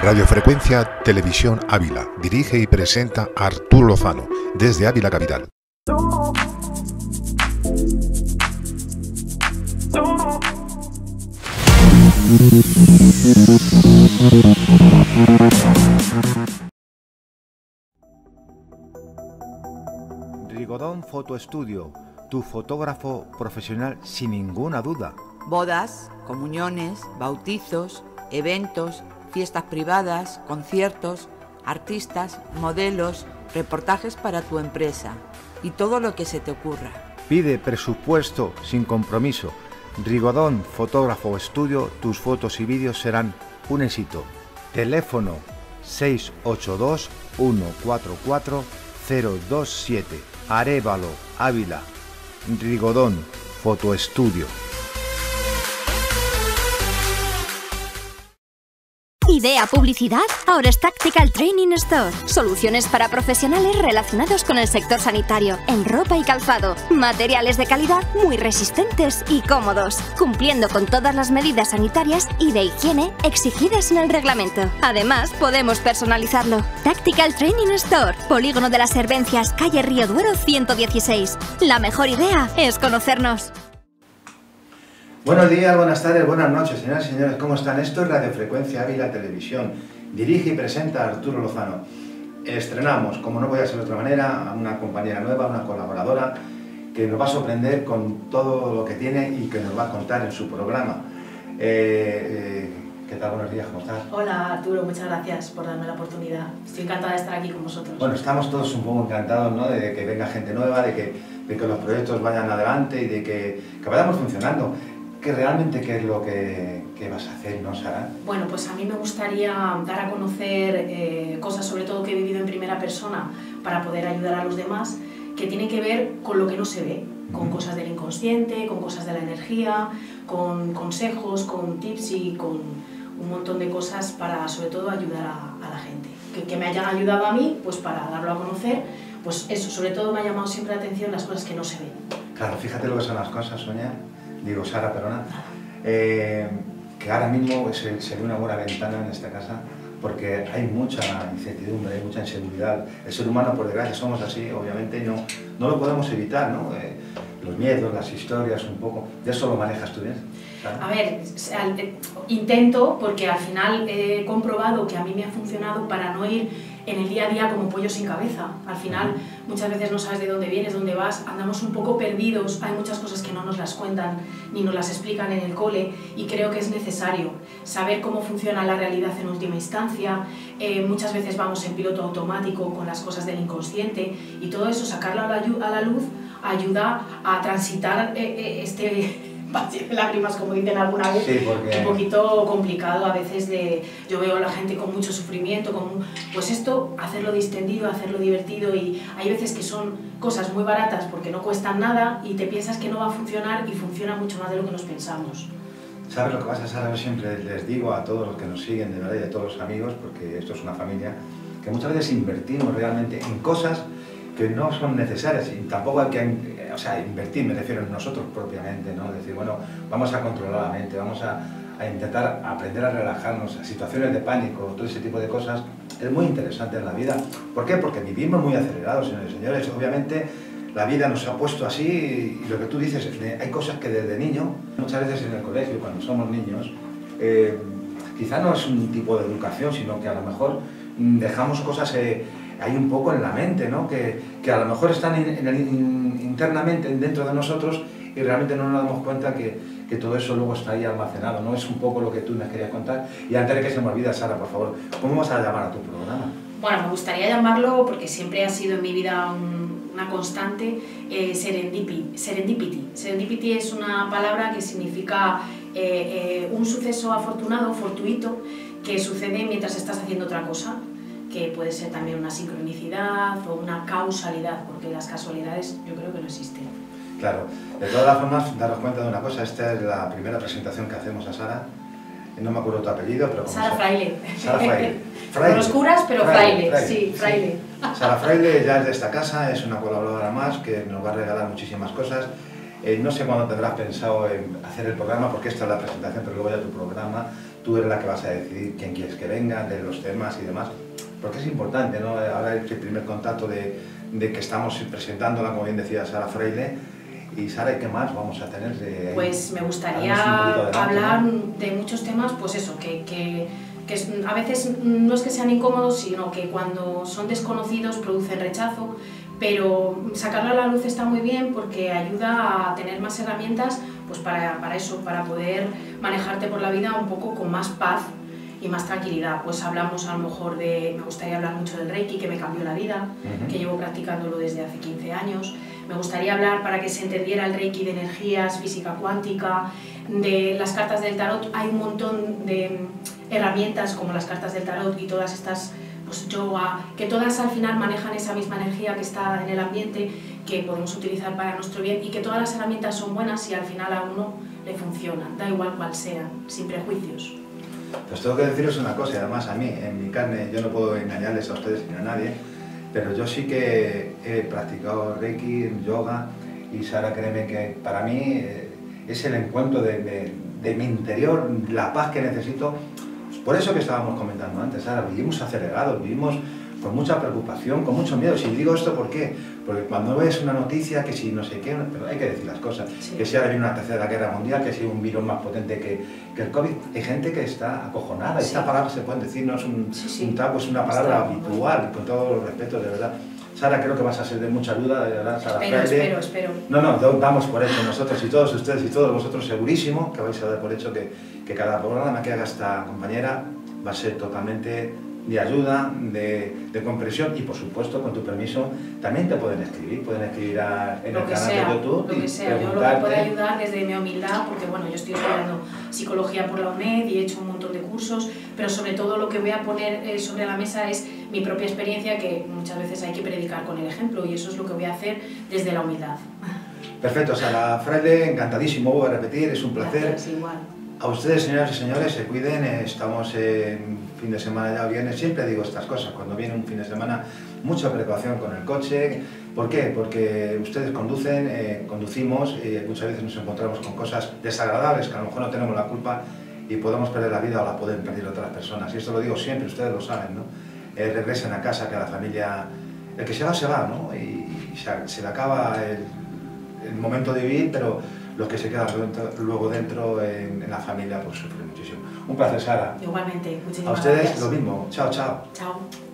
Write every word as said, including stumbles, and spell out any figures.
Radiofrecuencia Televisión Ávila. Dirige y presenta Arturo Lozano, desde Ávila Capital. Rigodón Foto Estudio, tu fotógrafo profesional sin ninguna duda. Bodas, comuniones, bautizos, eventos, fiestas privadas, conciertos, artistas, modelos, reportajes para tu empresa y todo lo que se te ocurra. Pide presupuesto sin compromiso. Rigodón Fotógrafo Estudio, tus fotos y vídeos serán un éxito. Teléfono seis ocho dos, uno cuatro cuatro, cero dos siete. Arévalo, Ávila. Rigodón Foto Estudio. ¿Idea publicidad? Ahora es Tactical Training Store. Soluciones para profesionales relacionados con el sector sanitario, en ropa y calzado. Materiales de calidad muy resistentes y cómodos, cumpliendo con todas las medidas sanitarias y de higiene exigidas en el reglamento. Además, podemos personalizarlo. Tactical Training Store, Polígono de las Herbencias, calle Río Duero ciento dieciséis. La mejor idea es conocernos. Buenos días, buenas tardes, buenas noches, señoras y señores, ¿cómo están? Esto es Radiofrecuencia Ávila Televisión. Dirige y presenta Arturo Lozano. Estrenamos, como no podía ser de otra manera, a una compañera nueva, una colaboradora, que nos va a sorprender con todo lo que tiene y que nos va a contar en su programa. Eh, eh, ¿Qué tal? Buenos días, ¿cómo estás? Hola Arturo, muchas gracias por darme la oportunidad. Estoy encantada de estar aquí con vosotros. Bueno, estamos todos un poco encantados, ¿no?, de que venga gente nueva, de que, de que los proyectos vayan adelante y de que, que vayamos funcionando. ¿Qué realmente qué es lo que, que vas a hacer, no, Sara? Bueno, pues a mí me gustaría dar a conocer eh, cosas, sobre todo que he vivido en primera persona, para poder ayudar a los demás, que tienen que ver con lo que no se ve, con uh-huh. cosas del inconsciente, con cosas de la energía, con consejos, con tips y con un montón de cosas para, sobre todo, ayudar a, a la gente. Que, que me hayan ayudado a mí, pues para darlo a conocer, pues eso, sobre todo me ha llamado siempre la atención las cosas que no se ven. Claro, fíjate lo que son las cosas, Sonia. Digo, Sara, perdona, eh, que ahora mismo se, se ve una buena ventana en esta casa porque hay mucha incertidumbre, hay mucha inseguridad. El ser humano, por desgracia, somos así, obviamente, y no, no lo podemos evitar, ¿no? Eh, los miedos, las historias, un poco. ¿De eso lo manejas tú bien, Sara? A ver, intento, porque al final he comprobado que a mí me ha funcionado para no ir en el día a día como pollo sin cabeza. Al final, muchas veces no sabes de dónde vienes, dónde vas, andamos un poco perdidos, hay muchas cosas que no nos las cuentan ni nos las explican en el cole y creo que es necesario saber cómo funciona la realidad en última instancia. Eh, muchas veces vamos en piloto automático con las cosas del inconsciente y todo eso, sacarlo a la, a la luz, ayuda a transitar eh, eh, este valle de lágrimas, como dicen alguna vez, sí, porque... un poquito complicado a veces. De, yo veo a la gente con mucho sufrimiento, con, pues esto, hacerlo distendido, hacerlo divertido, y hay veces que son cosas muy baratas porque no cuestan nada y te piensas que no va a funcionar y funciona mucho más de lo que nos pensamos. ¿Sabes lo que pasa, Sara? Yo siempre les digo a todos los que nos siguen, de verdad, y a todos los amigos, porque esto es una familia, que muchas veces invertimos realmente en cosas que no son necesarias y tampoco hay que, o sea, invertir, me refiero en nosotros propiamente, ¿no? Decir, bueno, vamos a controlar la mente, vamos a, a intentar aprender a relajarnos, a situaciones de pánico, todo ese tipo de cosas, es muy interesante en la vida. ¿Por qué? Porque vivimos muy acelerados, señores y señores. Obviamente la vida nos ha puesto así y lo que tú dices, hay cosas que desde niño, muchas veces en el colegio, cuando somos niños, eh, quizá no es un tipo de educación, sino que a lo mejor dejamos cosas eh, ahí un poco en la mente, ¿no? Que, que a lo mejor están in, in, in, internamente dentro de nosotros y realmente no nos damos cuenta que, que todo eso luego está ahí almacenado, ¿no? Es un poco lo que tú me querías contar. Y antes de que se me olvide, Sara, por favor, ¿cómo vas a llamar a tu programa? Bueno, me gustaría llamarlo, porque siempre ha sido en mi vida un, una constante, eh, serendipity. serendipity. Serendipity es una palabra que significa eh, eh, un suceso afortunado, fortuito, que sucede mientras estás haciendo otra cosa, que puede ser también una sincronicidad o una causalidad, porque las casualidades yo creo que no existen. Claro, de todas las formas, daros cuenta de una cosa, esta es la primera presentación que hacemos a Sara, no me acuerdo tu apellido, pero como Sara Fraile. Sara Fraile. Fraile. Con los curas, pero Fraile, Fraile. Sí, Fraile. Sí. Sara Fraile ya es de esta casa, es una colaboradora más que nos va a regalar muchísimas cosas. Eh, no sé cuándo tendrás pensado en hacer el programa, porque esta es la presentación, pero luego ya tu programa, tú eres la que vas a decidir quién quieres que venga, de los temas y demás, porque es importante, ¿no? Ahora el primer contacto de, de que estamos presentándola, como bien decía Sara Fraile. Y Sara, ¿qué más vamos a tener? De ahí? Pues me gustaría adelante, hablar, ¿no?, de muchos temas, pues eso, que, que, que a veces no es que sean incómodos, sino que cuando son desconocidos producen rechazo, pero sacarlo a la luz está muy bien porque ayuda a tener más herramientas pues para, para eso, para poder manejarte por la vida un poco con más paz y más tranquilidad. Pues hablamos a lo mejor de, me gustaría hablar mucho del Reiki, que me cambió la vida, uh-huh. que llevo practicándolo desde hace quince años. Me gustaría hablar, para que se entendiera el Reiki, de energías, física cuántica, de las cartas del tarot. Hay un montón de herramientas como las cartas del tarot y todas estas, pues yoga, que todas al final manejan esa misma energía que está en el ambiente, que podemos utilizar para nuestro bien, y que todas las herramientas son buenas y al final a uno le funcionan, da igual cual sean, sin prejuicios. Pues tengo que deciros una cosa, y además a mí, en mi carne, yo no puedo engañarles a ustedes ni a nadie, pero yo sí que he practicado Reiki, yoga, y Sara, créeme que para mí eh, es el encuentro de, de, de mi interior, la paz que necesito. Por eso que estábamos comentando antes, Sara, vivimos acelerados, vivimos con mucha preocupación, con mucho miedo. Si digo esto, ¿por qué? Porque cuando ves una noticia que si no sé qué, pero hay que decir las cosas, sí. que si ahora viene una tercera guerra mundial, que si un virus más potente que, que el COVID, hay gente que está acojonada, sí. Esta palabra se puede decir, no es un, sí, sí. un tapo, es una palabra está habitual, bien. Con todos los respetos, de verdad. Sara, creo que vas a ser de mucha ayuda, de verdad, Sara Espero, Fraile. espero, espero. No, no, damos por hecho nosotros y todos ustedes y todos vosotros segurísimo que vais a dar por hecho que, que cada programa que haga esta compañera va a ser totalmente de ayuda, de, de comprensión, y por supuesto, con tu permiso, también te pueden escribir, pueden escribir a, en lo el que canal sea, de YouTube. Lo que sea, yo lo que pueda ayudar desde mi humildad, porque bueno, yo estoy estudiando psicología por la UNED y he hecho un montón de cursos, pero sobre todo lo que voy a poner eh, sobre la mesa es mi propia experiencia, que muchas veces hay que predicar con el ejemplo, y eso es lo que voy a hacer desde la humildad. Perfecto, Sara Fraile, encantadísimo, voy a repetir, es un placer. Gracias, igual. A ustedes, señoras y señores, se cuiden, estamos en fin de semana ya viernes, siempre digo estas cosas, cuando viene un fin de semana, mucha precaución con el coche. ¿Por qué? Porque ustedes conducen, eh, conducimos y muchas veces nos encontramos con cosas desagradables que a lo mejor no tenemos la culpa y podemos perder la vida o la pueden perder otras personas. Y esto lo digo siempre, ustedes lo saben, ¿no? Eh, regresen a casa, que a la familia, el que se va, se va, ¿no? Y, y se, se le acaba el, el momento de vivir, pero los que se quedan luego dentro en, en la familia pues sufren muchísimo. Un placer, Sara. Igualmente, muchísimas gracias. A ustedes gracias. lo mismo. Chao, chao. Chao.